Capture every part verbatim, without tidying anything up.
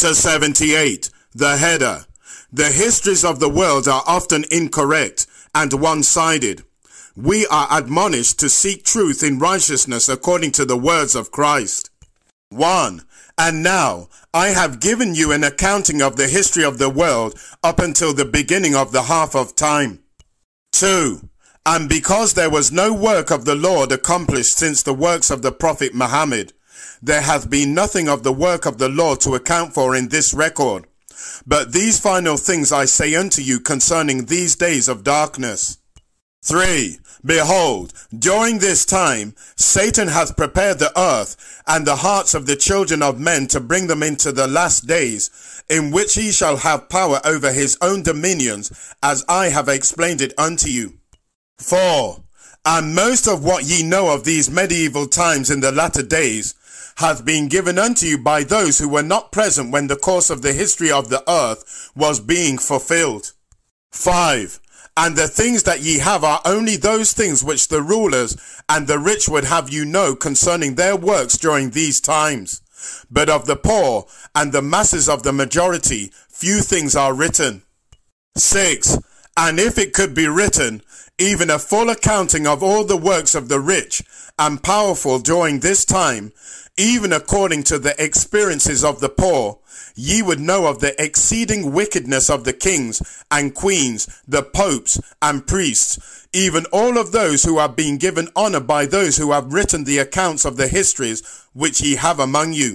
Chapter seventy-eight. The header. The histories of the world are often incorrect and one-sided. We are admonished to seek truth in righteousness according to the words of Christ. one. And now I have given you an accounting of the history of the world up until the beginning of the half of time. two. And because there was no work of the Lord accomplished since the works of the prophet Muhammad, there hath been nothing of the work of the Lord to account for in this record. But these final things I say unto you concerning these days of darkness. three. Behold, during this time, Satan hath prepared the earth and the hearts of the children of men to bring them into the last days, in which he shall have power over his own dominions, as I have explained it unto you. four. And most of what ye know of these medieval times in the latter days hath been given unto you by those who were not present when the course of the history of the earth was being fulfilled. five. And the things that ye have are only those things which the rulers and the rich would have you know concerning their works during these times. But of the poor and the masses of the majority, few things are written. six. And if it could be written, even a full accounting of all the works of the rich and powerful during this time, even according to the experiences of the poor, ye would know of the exceeding wickedness of the kings and queens, the popes and priests, even all of those who have been given honor by those who have written the accounts of the histories which ye have among you.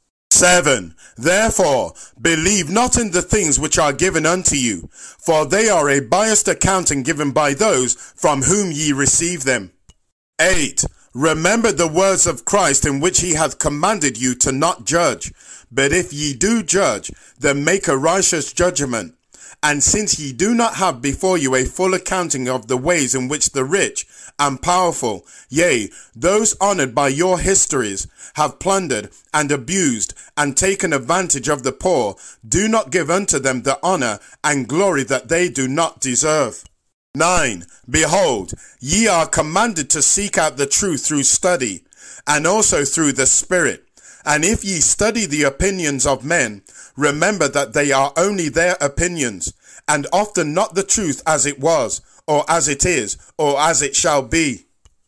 seven. Therefore, believe not in the things which are given unto you, for they are a biased accounting given by those from whom ye receive them. eight. Remember the words of Christ in which he hath commanded you to not judge, but if ye do judge, then make a righteous judgment. And since ye do not have before you a full accounting of the ways in which the rich and powerful, yea, those honored by your histories, have plundered and abused and taken advantage of the poor, do not give unto them the honor and glory that they do not deserve. nine. Behold, ye are commanded to seek out the truth through study, and also through the Spirit. And if ye study the opinions of men, remember that they are only their opinions, and often not the truth as it was, or as it is, or as it shall be.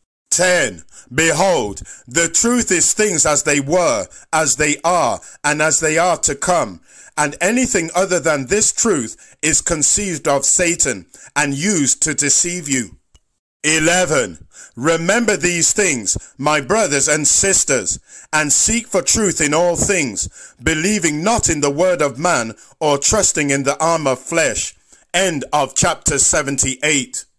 ten. Behold, the truth is things as they were, as they are, and as they are to come. And anything other than this truth is conceived of Satan and used to deceive you. eleven. Remember these things, my brothers and sisters, and seek for truth in all things, believing not in the word of man or trusting in the arm of flesh. End of chapter seventy-eight.